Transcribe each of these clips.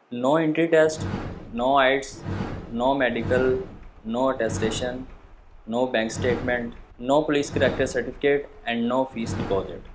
No entry test, no IELTS, no medical, no attestation, no bank statement, no police character certificate and no fees deposit.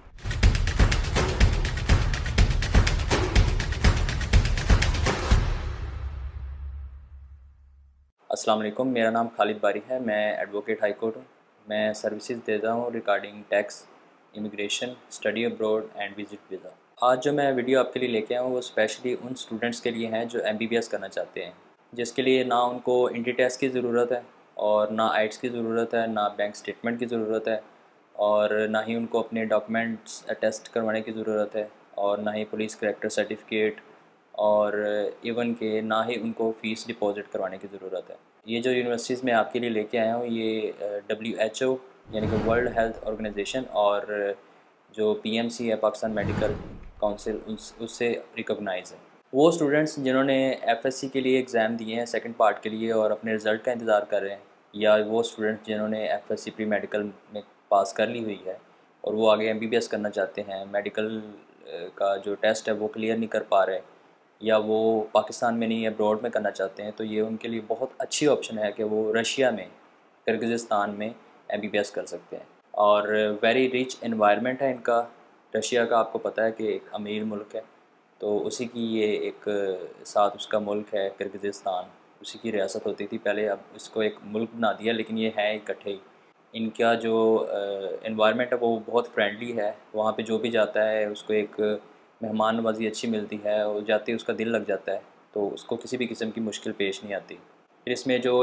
अस्सलाम वालेकुम, मेरा नाम खालिद बारी है। मैं एडवोकेट हाई कोर्ट हूँ। मैं सर्विसेज देता हूँ regarding tax, immigration, study abroad and visit visa. आज जो मैं वीडियो आपके लिए लेके आया हूँ वो स्पेशली उन स्टूडेंट्स के लिए हैं जो एमबीबीएस करना चाहते हैं, जिसके लिए ना उनको एंट्री टेस्ट की ज़रूरत है और ना आइट्स की ज़रूरत है, ना बैंक स्टेटमेंट की ज़रूरत है और ना ही उनको अपने डॉक्यूमेंट्स अटेस्ट करवाने की ज़रूरत है और ना ही पुलिस करैक्टर सर्टिफिकेट और इवन के ना ही उनको फ़ीस डिपॉज़िट करवाने की ज़रूरत है। ये जो यूनिवर्सिटीज़ मैं आपके लिए लेके आया हूँ ये WHO यानी कि वर्ल्ड हेल्थ ऑर्गेनाइजेशन और जो PMC है, पाकिस्तान मेडिकल काउंसिल, उससे रिकॉग्नाइज़ है। वो स्टूडेंट्स जिन्होंने FSC के लिए एग्ज़ाम दिए हैं सेकंड पार्ट के लिए और अपने रिज़ल्ट का इंतज़ार कर रहे हैं, या वो स्टूडेंट्स जिन्होंने FSC प्री मेडिकल में पास कर ली हुई है और वो आगे MBBS करना चाहते हैं, मेडिकल का जो टेस्ट है वो क्लियर नहीं कर पा रहे, या वो पाकिस्तान में नहीं अब्रॉड में करना चाहते हैं, तो ये उनके लिए बहुत अच्छी ऑप्शन है कि वो रशिया में, किर्गिज़स्तान में MBBS कर सकते हैं। और वेरी रिच एनवायरनमेंट है इनका। रशिया का आपको पता है कि एक अमीर मुल्क है, तो उसी की ये एक साथ उसका मुल्क है किर्गिज़स्तान, उसी की रियासत होती थी पहले, अब इसको एक मुल्क बना दिया, लेकिन ये है इकट्ठे ही। इनका जो एनवायरनमेंट है वो बहुत फ्रेंडली है, वहाँ पे जो भी जाता है उसको एक मेहमान नवाज़ी अच्छी मिलती है और जाते ही उसका दिल लग जाता है, तो उसको किसी भी किस्म की मुश्किल पेश नहीं आती। फिर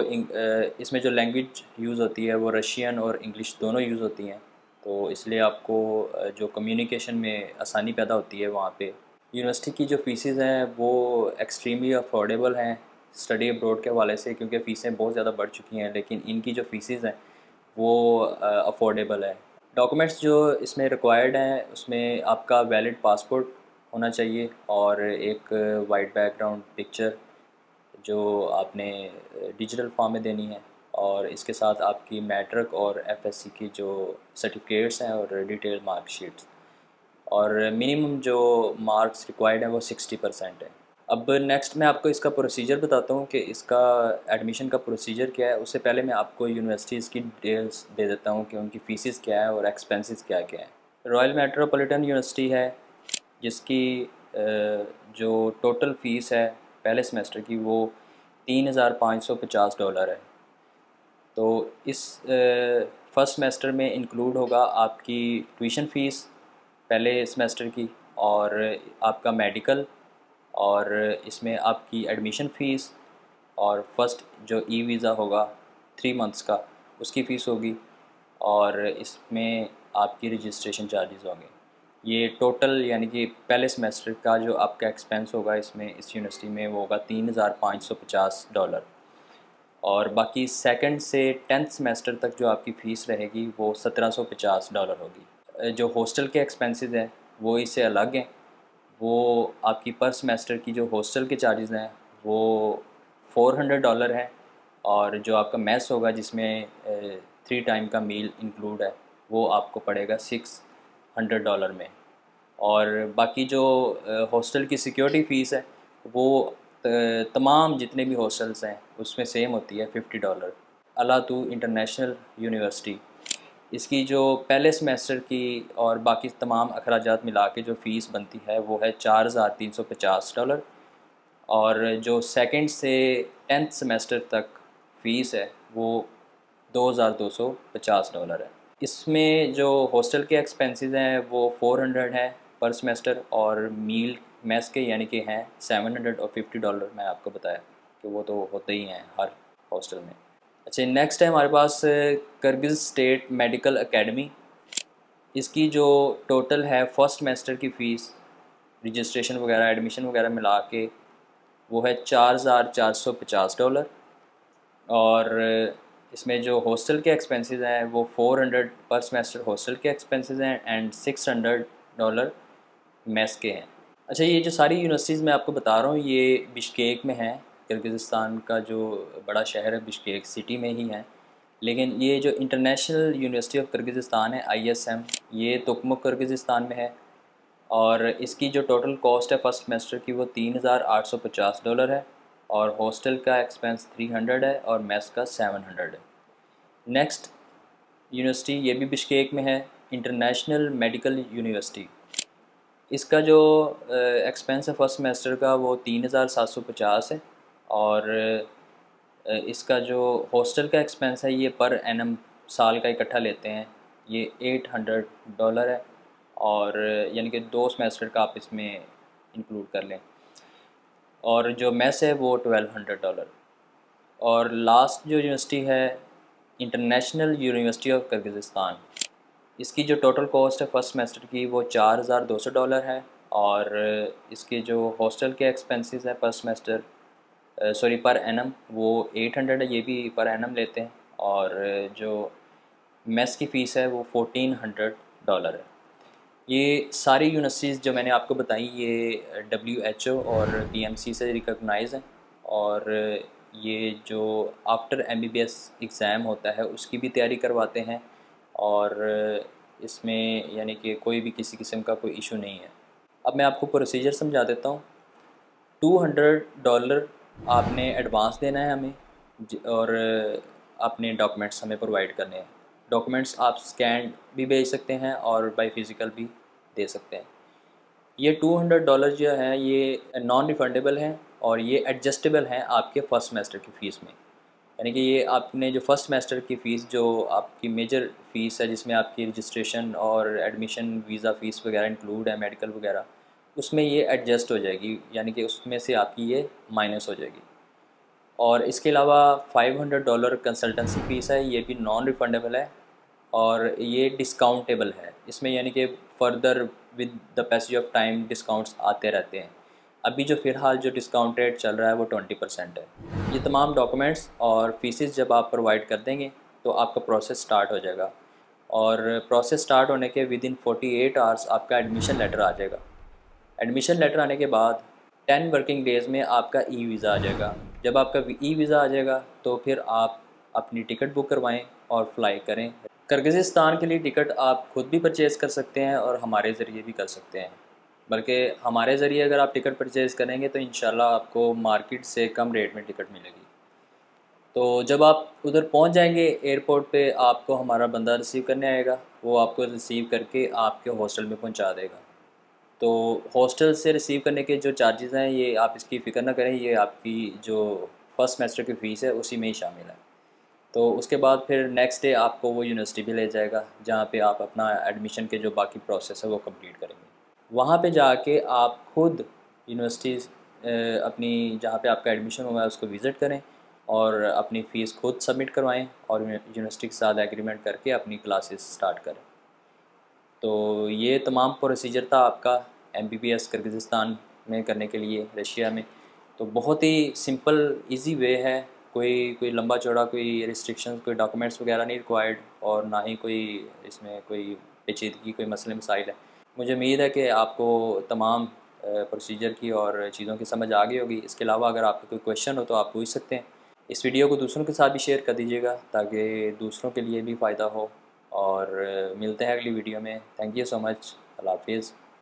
इसमें जो लैंग्वेज यूज़ होती है वो रशियन और इंग्लिश दोनों यूज़ होती हैं, तो इसलिए आपको जो कम्युनिकेशन में आसानी पैदा होती है वहाँ पे। यूनिवर्सिटी की जो फ़ीसेस हैं वो एक्सट्रीमली अफोर्डेबल हैं स्टडी अब्रॉड के हवाले से, क्योंकि फ़ीसें बहुत ज़्यादा बढ़ चुकी हैं, लेकिन इनकी जो फ़ीसेस हैं वो अफोर्डेबल है। डॉक्यूमेंट्स जो इसमें रिक्वायर्ड हैं उसमें आपका वैलिड पासपोर्ट होना चाहिए और एक वाइट बैकग्राउंड पिक्चर जो आपने डिजिटल फॉर्म में देनी है, और इसके साथ आपकी मैट्रिक और FSC की जो सर्टिफिकेट्स हैं और डिटेल मार्कशीट्स, और मिनिमम जो मार्क्स रिक्वायर्ड है वो 60% है। अब नेक्स्ट मैं आपको इसका प्रोसीजर बताता हूँ कि इसका एडमिशन का प्रोसीजर क्या है। उससे पहले मैं आपको यूनिवर्सिटीज़ की डिटेल्स दे देता हूँ कि उनकी फ़ीसेस क्या है और एक्सपेंसेस क्या क्या है। रॉयल मेट्रोपॉलिटन यूनिवर्सिटी है, जिसकी जो टोटल फ़ीस है पहले सेमेस्टर की वो $3,550 है। तो इस फर्स्ट सेमेस्टर में इंक्लूड होगा आपकी ट्यूशन फ़ीस पहले सेमेस्टर की, और आपका मेडिकल, और इसमें आपकी एडमिशन फ़ीस, और फर्स्ट जो ई वीज़ा होगा 3 मंथ्स का उसकी फ़ीस होगी, और इसमें आपकी रजिस्ट्रेशन चार्जेस होंगे। ये टोटल यानी कि पहले सेमेस्टर का जो आपका एक्सपेंस होगा इसमें, इस यूनिवर्सिटी में, वो होगा $3,550, और बाकी सेकंड से 10th सेमेस्टर तक जो आपकी फ़ीस रहेगी वो $1,750 होगी। जो हॉस्टल के एक्सपेंसेस हैं वो इससे अलग हैं। वो आपकी पर सेमेस्टर की जो हॉस्टल के चार्जेस हैं वो $400 हैं, और जो आपका मेस होगा जिसमें 3 टाइम का मील इंक्लूड है वो आपको पड़ेगा $600 में। और बाकी जो हॉस्टल की सिक्योरिटी फ़ीस है वो तमाम जितने भी हॉस्टल्स हैं उसमें सेम होती है $50। अलातू इंटरनेशनल यूनिवर्सिटी, इसकी जो पहले सेमेस्टर की और बाकी तमाम अखराजात मिला के जो फ़ीस बनती है वो है $4,350, और जो सेकंड से 10th सेमेस्टर तक फ़ीस है वो $2,250 है। इसमें जो हॉस्टल के एक्सपेंसेस हैं वो 400 हैं पर सेमेस्टर, और मील मेस के यानी कि हैं $750। मैं आपको बताया कि वो तो होते ही हैं हर हॉस्टल में। अच्छा, नेक्स्ट है हमारे पास किर्गिज़ स्टेट मेडिकल एकेडमी। इसकी जो टोटल है फर्स्ट सेमेस्टर की फ़ीस, रजिस्ट्रेशन वगैरह, एडमिशन वगैरह मिला के वो है $4,450, और इसमें जो हॉस्टल के एक्सपेंसेस हैं वो 400 पर सेमेस्टर हॉस्टल के एक्सपेंसेस हैं एंड $600 मेस के हैं। अच्छा, ये जो सारी यूनिवर्सिटीज़ मैं आपको बता रहा हूँ ये बिश्केक में हैं। किर्गिज़स्तान का जो बड़ा शहर है बिश्केक सिटी में ही है, लेकिन ये जो इंटरनेशनल यूनिवर्सिटी ऑफ किर्गिज़स्तान है ISM, ये तुकमुक किर्गिज़स्तान में है, और इसकी जो टोटल कॉस्ट है फर्स्ट सेमेस्टर की वो $3,850 है, और हॉस्टल का एक्सपेंस 300 है और मेस का 700 है। नेक्स्ट यूनिवर्सिटी ये भी बिश्केक में है, इंटरनेशनल मेडिकल यूनिवर्सिटी। इसका जो एक्सपेंस है फर्स्ट सेमेस्टर का वो 3,750 है, और इसका जो हॉस्टल का एक्सपेंस है ये पर एनम साल का इकट्ठा लेते हैं, ये $800 है, और यानी कि 2 सेमेस्टर का आप इसमें इंक्लूड कर लें। और जो मेस है वो $1,200। और लास्ट जो यूनिवर्सिटी है इंटरनेशनल यूनिवर्सिटी ऑफ किर्गिज़स्तान, इसकी जो टोटल कॉस्ट है फर्स्ट सेमेस्टर की वो $4,200 है, और इसके जो हॉस्टल के एक्सपेंसेस हैं पर सेमेस्टर पर एनम वो 800 है, ये भी पर एनम लेते हैं, और जो मेस की फ़ीस है वो $1,400 है। ये सारी यूनिवर्सिटीज़ जो मैंने आपको बताई ये WHO और BMC से रिकॉग्नाइज़ हैं, और ये जो आफ्टर MBBS एग्ज़ाम होता है उसकी भी तैयारी करवाते हैं, और इसमें यानी कि कोई भी किसी किस्म का कोई इशू नहीं है। अब मैं आपको प्रोसीजर समझा देता हूँ। $200 आपने एडवांस देना है हमें, और अपने डॉक्यूमेंट्स हमें प्रोवाइड करने हैं। डॉक्यूमेंट्स आप स्कैन भी भेज सकते हैं और बाय फिज़िकल भी दे सकते हैं। ये $200 जो है ये नॉन रिफंडेबल हैं, और ये एडजस्टेबल हैं आपके फ़र्स्ट सेमेस्टर की फ़ीस में। यानी कि ये आपने जो फ़र्स्ट सेमेस्टर की फ़ीस जो आपकी मेजर फ़ीस है, जिसमें आपकी रजिस्ट्रेशन और एडमिशन वीज़ा फ़ीस वगैरह इंक्लूड है, मेडिकल वगैरह, उसमें ये एडजस्ट हो जाएगी, यानी कि उसमें से आपकी ये माइनस हो जाएगी। और इसके अलावा $500 कंसल्टेंसी फ़ीस है, ये भी नॉन रिफंडेबल है, और ये डिस्काउंटेबल है इसमें, यानी कि further with the passage of time discounts आते रहते हैं। अभी जो फ़िलहाल जो डिस्काउंट रेट चल रहा है वो 20% है। ये तमाम डॉक्यूमेंट्स और फ़ीसेस जब आप प्रोवाइड कर देंगे तो आपका प्रोसेस स्टार्ट हो जाएगा, और प्रोसेस स्टार्ट होने के विदिन 48 आवर्स आपका एडमिशन लेटर आ जाएगा। एडमिशन लेटर आने के बाद 10 वर्किंग डेज़ में आपका ई वीज़ा आ जाएगा। जब आपका ई वीज़ा आ जाएगा तो फिर आप अपनी टिकट बुक करवाएं और फ्लाई करें। किर्गिज़स्तान के लिए टिकट आप खुद भी परचेज़ कर सकते हैं और हमारे ज़रिए भी कर सकते हैं, बल्कि हमारे ज़रिए अगर आप टिकट परचेज़ करेंगे तो इंशाल्लाह आपको मार्केट से कम रेट में टिकट मिलेगी। तो जब आप उधर पहुंच जाएंगे एयरपोर्ट पे, आपको हमारा बंदा रिसीव करने आएगा, वो आपको रिसीव करके आपके हॉस्टल में पहुंचा देगा। तो हॉस्टल से रिसीव करने के जो चार्जेस हैं ये आप इसकी फ़िक्र ना करें, ये आपकी जो फर्स्ट सेमेस्टर की फ़ीस है उसी में ही शामिल है। तो उसके बाद फिर नेक्स्ट डे आपको वो यूनिवर्सिटी भी ले जाएगा जहाँ पे आप अपना एडमिशन के जो बाकी प्रोसेस है वो कंप्लीट करेंगे। वहाँ पे जाके आप खुद यूनिवर्सिटीज़ अपनी जहाँ पे आपका एडमिशन हुआ है उसको विज़िट करें, और अपनी फ़ीस खुद सबमिट करवाएं, और यूनिवर्सिटी के साथ एग्रीमेंट करके अपनी क्लासेस स्टार्ट करें। तो ये तमाम प्रोसीजर था आपका MBBS किर्गिज़स्तान में करने के लिए, रशिया में। तो बहुत ही सिंपल इजी वे है, कोई लंबा चौड़ा कोई रिस्ट्रिक्शंस, कोई डॉक्यूमेंट्स वगैरह नहीं रिक्वायर्ड, और ना ही कोई इसमें कोई पेचीदगी, कोई मसले मसाइल है। मुझे उम्मीद है कि आपको तमाम प्रोसीजर की और चीज़ों की समझ आ गई होगी। इसके अलावा अगर आपको कोई क्वेश्चन हो तो आप पूछ सकते हैं। इस वीडियो को दूसरों के साथ भी शेयर कर दीजिएगा ताकि दूसरों के लिए भी फ़ायदा हो, और मिलते हैं अगली वीडियो में। Thank you so much. अल्लाह हाफिज़।